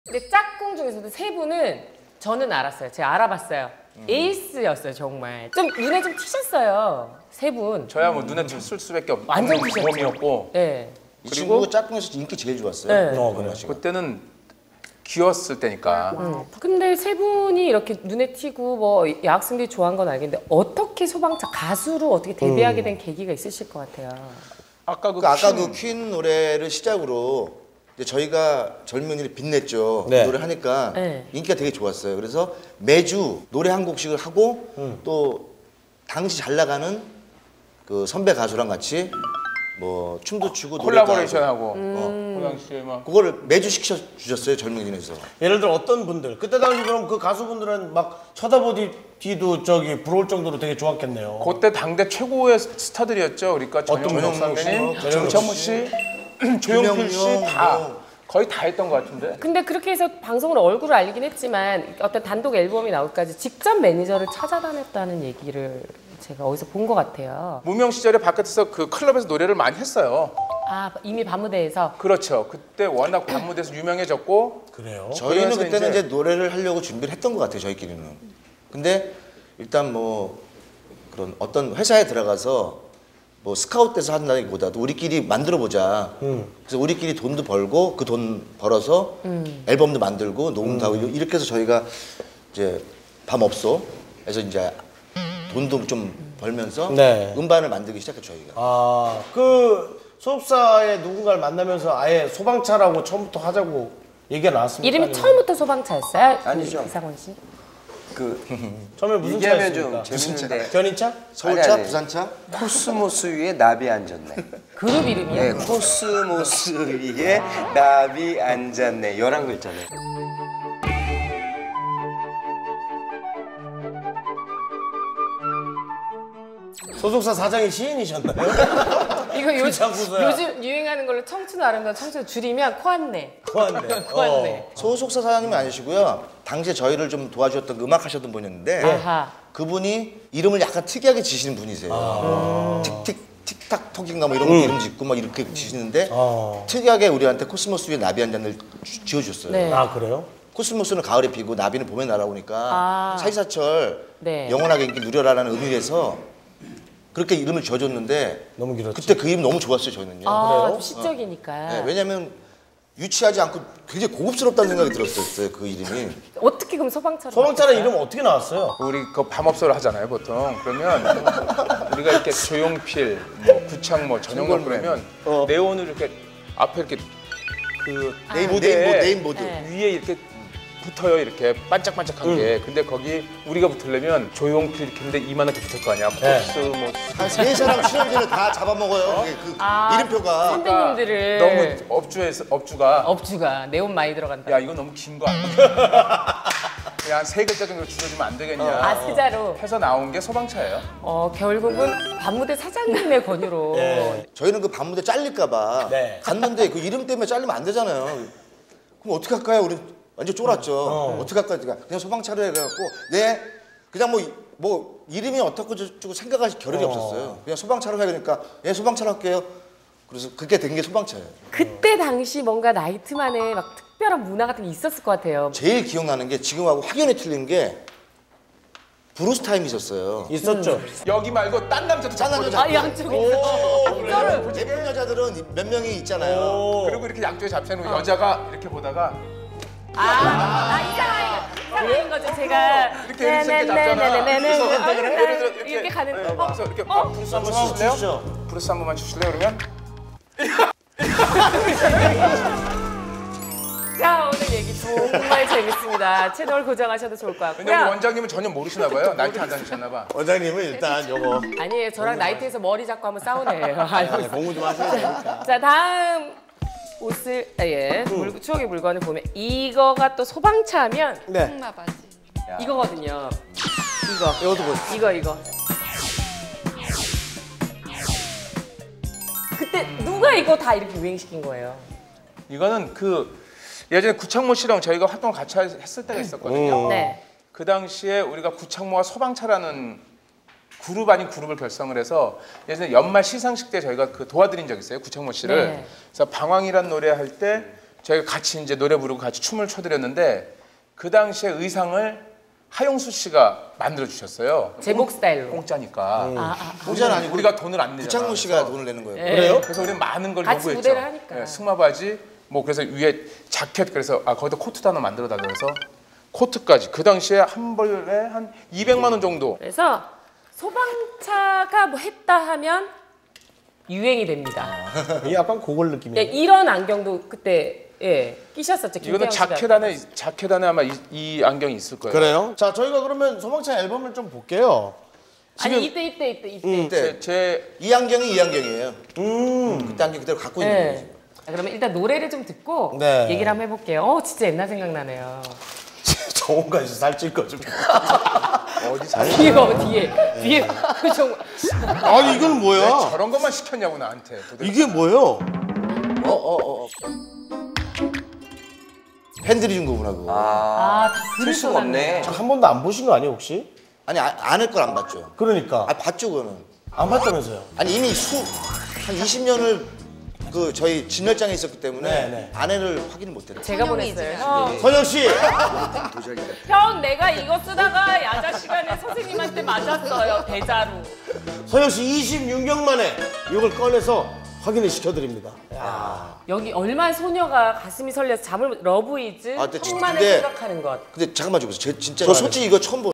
근데 짝꿍 중에서도 세 분은 저는 알았어요. 제가 알아봤어요. 에이스였어요, 정말. 좀 눈에 좀 튀셨어요, 세 분. 저야 뭐 눈에 쳤을 수밖에 없는 완전 튀셨죠. 몸이었고. 네. 이 친구가 짝꿍에서 인기 제일 좋았어요. 네. 그래. 그때는 귀여웠을 때니까. 근데 세 분이 이렇게 눈에 튀고 뭐 여학생들이 좋아한 건 알겠는데 어떻게 소방차 가수로 어떻게 데뷔하게 된 계기가 있으실 것 같아요. 아까 그 퀸 노래를 시작으로 이제 저희가 젊은이를 빛냈죠. 네. 노래 하니까 네. 인기가 되게 좋았어요. 그래서 매주 노래 한 곡씩을 하고 또 당시 잘 나가는 그 선배 가수랑 같이 뭐 춤도 추고 콜라보레이션하고 그 당시에 막 그거를 매주 시켜 주셨어요, 젊은이에서. 예를 들어 어떤 분들 그때 당시 그럼 그 가수분들은 막 쳐다보기도 저기 부러울 정도로 되게 좋았겠네요. 그때 당대 최고의 스타들이었죠. 그러니까 전영록 선배님, 정찬모 씨, 조용필 씨 다 거의 다 했던 것 같은데. 근데 그렇게 해서 방송으로 얼굴을 알리긴 했지만 어떤 단독 앨범이 나올까지 직접 매니저를 찾아다녔다는 얘기를 제가 어디서 본 것 같아요. 무명 시절에 바깥에서 그 클럽에서 노래를 많이 했어요. 아, 이미 밤무대에서? 그렇죠. 그때 워낙 밤무대에서 유명해졌고. 그래요? 저희는 그래서 그때는 이제 노래를 하려고 준비를 했던 것 같아요, 저희끼리는. 근데 일단 뭐 그런 어떤 회사에 들어가서 뭐 스카웃돼서 한다기보다도 우리끼리 만들어 보자. 그래서 우리끼리 돈도 벌고 그 돈 벌어서 앨범도 만들고 녹음도 하고 이렇게 해서 저희가 이제 밤업소에서 이제 돈도 좀 벌면서 네. 음반을 만들기 시작했죠, 저희가. 아, 그 소속사에 누군가를 만나면서 아예 소방차라고 처음부터 하자고 얘기가 나왔습니까? 이름이 아니면? 처음부터 소방차였어요? 아니죠. 이상원 씨? 처음에 무슨 얘기하면 차였습니까? 좀 재밌는데 견인차? 서울차, 아니. 부산차? 코스모스 위에 나비 앉았네. 그룹 이름이요? 네, 코스모스 위에 나비 앉았네. 11글자네. 소속사 사장이 시인이셨나요? 이거 귀찮고서야. 요즘 유행하는 걸로 청춘 아름다운 청춘 줄이면 코안네. 코안네. 코안네. 소속사 사장님은 아니시고요. 당시에 저희를 좀 도와주셨던 그 음악 하셨던 분이었는데 아하. 그분이 이름을 약간 특이하게 지시는 분이세요. 틱탁 톡인가 뭐 이런 거 이름 짓고 막 이렇게 지시는데 특이하게 우리한테 코스모스 위에 나비 한 잔을 지어주셨어요. 네. 아, 그래요? 코스모스는 가을에 피고 나비는 봄에 날아오니까 사시사철 네. 영원하게 인기 누려라라는 의미에서 그렇게 이름을 지어줬는데 너무 길었지. 그때 그 이름 너무 좋았어요, 저희는요. 아, 그래요? 좀 시적이니까. 네, 왜냐면 유치하지 않고 굉장히 고급스럽다는 생각이 들었어요, 그 이름이. 어떻게 그럼 소방차로? 소방차는 바꿨어요? 이름 어떻게 나왔어요? 우리 그 밤업소를 하잖아요, 보통. 그러면 우리가 이렇게 조용필, 뭐 구창모, 전영록 그러면 네온을 이렇게 앞에 이렇게 그 네임보드. 네. 위에 이렇게 붙어요, 이렇게 반짝반짝한 게. 근데 거기 우리가 붙으려면 조용필 이렇게 했는데 이만하게 붙을 거 아니야. 코스모스. 한 세 사람 출연진을 다 잡아먹어요. 그게 그 이름표가. 선배님들을 너무 업주가 업주가 네온 많이 들어간다. 야 이거 너무 긴 거 아니야? 한 3글자 정도 줄여주면 안 되겠냐? 아, 세자로. 해서 나온 게 소방차예요. 결국은 밤무대 사장님의 권유로. 네. 저희는 그 밤무대 잘릴까봐 네. 갔는데 그 이름 때문에 잘리면 안 되잖아요. 그럼 어떻게 할까요? 우리 완전 쫄았죠. 어떻게 할까요? 그냥 소방차로 해갖고 네 그냥 뭐 이름이 어떻고 저쩌고 생각할 겨를이 없었어요. 그냥 소방차로 해 그러니까 예 소방차로 할게요. 그래서 그렇게 된 게 소방차예요. 그때 당시 뭔가 나이트만의 막 특별한 문화 같은 게 있었을 것 같아요. 제일 기억나는 게 지금하고 확연히 틀린 게 브루스 타임이 있었어요. 있었죠. 여기 말고 딴 남자도 짠 잡거든. 남자. 양쪽에. 이거를 예쁜 여자들은 몇 명이 있잖아요. 그리고 이렇게 양쪽에 잡혀놓고 여자가 이렇게 보다가 이상한 거죠. 제가 이렇게 이렇게 잡잖아. 그래서 예를 들어 이렇게 가는. 그래서 이렇게 브루스 한번 주실래요? 브루스 한 번만 주실래요? 그러면 자, 오늘 얘기 정말 재밌습니다. 채널 고정하셔도 좋을 것 근데 우리 같고요. 원장님은 전혀 모르시나 봐요. 나이트 안 다니셨나 봐. 원장님은 일단 요거 아니에요. 저랑 나이트에서 머리 잡고 한번 싸우네요. 알고 있어요. 공부 좀 하셔야 되니까. 자, 다음 옷을 추억의 물건을 보면 이거가 또 소방차면 네. 청마바지. 이거거든요. 이것도 보세요. 이거. 그때 누가 이거 다 이렇게 유행시킨 거예요? 이거는 그 예전에 구창모 씨랑 저희가 활동을 같이 했을 때가 있었거든요. 네. 그 당시에 우리가 구창모와 소방차라는 그룹 아닌 그룹을 결성을 해서 예전에 연말 시상식 때 저희가 그 도와드린 적이 있어요. 구창모 씨를. 네. 그래서 방황이란 노래 할 때 저희가 같이 이제 노래 부르고 같이 춤을 춰드렸는데 그 당시에 의상을 하용수 씨가 만들어 주셨어요. 제복 스타일로. 공짜니까. 공짜는 아니고 우리가 돈을 안 내잖아. 구창모 씨가 돈을 내는 거예요. 그래요? 그래서 우리는 많은 걸 같이 요구했죠. 무대를 하니까. 예, 승마 바지, 뭐 그래서 위에 자켓 그래서 거기다 코트도 하나 만들어 달라 그래서 코트까지 그 당시에 한 벌에 한 200만 원 정도. 그래서 소방차가 뭐 했다 하면 유행이 됩니다. 이 약간 고글 느낌이. 네, 이런 안경도 그때 끼셨었죠. 이거는 김태형 씨가. 자켓 안에 아마 이 안경이 있을 거예요. 그래요? 자, 저희가 그러면 소방차 앨범을 좀 볼게요. 아니 이때. 그때 제 이 안경이 이 안경이에요. 그때 안경 그대로 갖고 있는 거지. 네. 그러면 일단 노래를 좀 듣고 네. 얘기를 한번 해볼게요. 진짜 옛날 생각나네요. 정원까지 살찔 거 좀. 어디 잘 뒤에 표정. 아니, 이건 뭐야? 저런 것만 시켰냐고 나한테. 도대체. 이게 뭐예요? 팬들이 준 거구나 그거. 다 틀 수가 없네. 한 번도 안 보신 거 아니에요, 혹시? 아니 안할 걸 안 봤죠. 그러니까. 아 봤죠 그거는. 안 봤다면서요? 아니 이미 한 20년을 그 저희 진열장에 있었기 때문에 네. 아내를 확인을 못했어요. 제가 보냈어요. 선영 씨. 형 내가 이거 쓰다가 야자 시간에 선생님한테 맞았어요. 대자로. 선영 씨 26년 만에 이걸 꺼내서 확인을 시켜드립니다. 여기 얼마나 소녀가 가슴이 설레서 잠을 러브이즈 아, 근데 형만을 근데- 생각하는 것. 근데 잠깐만 좀 보세요. 진짜 저 솔직히 이거 처음 보.